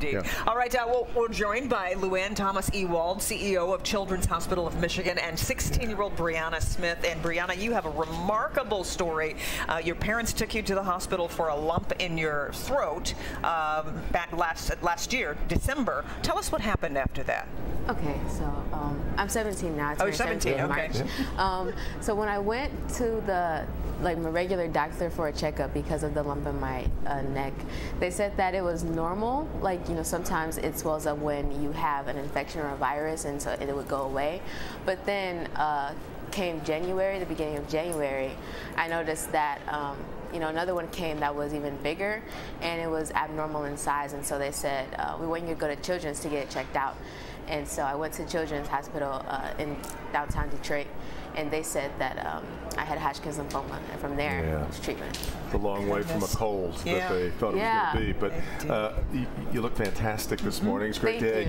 indeed. Yeah. All right, we're joined by Luanne Thomas-Ewald, CEO of Children's Hospital of Michigan, and 16-year-old Brianna Smith. And Brianna, you have a remarkable story. Your parents took you to the hospital for a lump in your throat back last year, December. Tell us what happened after that. Okay, so I'm 17 now. Oh, you're 17, in okay. March. So when I went to my regular doctor for a checkup because of the lump in my neck, they said that it was normal. Like, you know, sometimes it swells up when you have an infection or a virus, and so it would go away. But then came January, the beginning of January, I noticed that you know, another one came that was even bigger, and it was abnormal in size, and so they said, we want you to go to Children's to get it checked out. And so I went to Children's Hospital in downtown Detroit, and they said that I had Hodgkin's lymphoma, and from there, it was treatment. It's a long way from a cold that they thought it was going to be, but you look fantastic this morning. It's great to hear.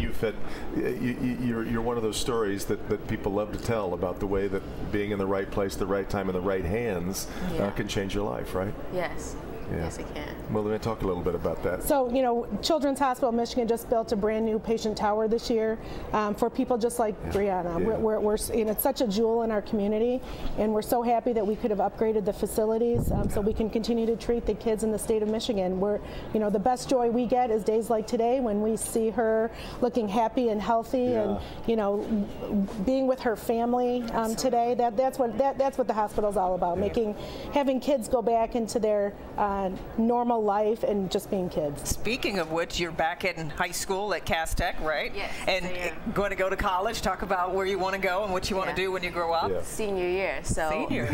You're one of those stories that people love to tell about the way that being in the right place, the right time, in the right hands can change your life, right? Yes. Yeah. Yes, it can. Well, let me talk a little bit about that. So, you know, Children's Hospital of Michigan just built a brand new patient tower this year for people just like Brianna. We're you know, it's such a jewel in our community, and we're so happy that we could have upgraded the facilities so we can continue to treat the kids in the state of Michigan. You know, the best joy we get is days like today when we see her looking happy and healthy, and you know, being with her family today. That's what the hospital's all about. Having kids go back into their normal life and just being kids. Speaking of which, you're back in high school at Cass Tech, right? Yes. And going to go to college. Talk about where you want to go and what you want to do when you grow up. Senior year. So senior.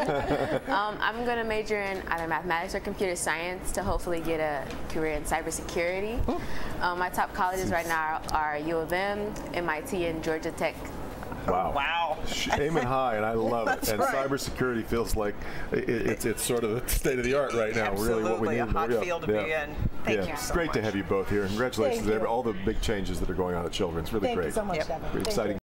I'm going to major in either mathematics or computer science to hopefully get a career in cybersecurity. My top colleges right now are U of M, MIT, and Georgia Tech. Wow. Wow. Aiming high, and I love it. And cybersecurity feels like it's sort of the state of the art right now. Absolutely. Really what we need. A hot field to be in. Thank you so great much. to have you both here. Congratulations on all the big changes that are going on at Children's. Really great. Thank you so much, Devin. Exciting.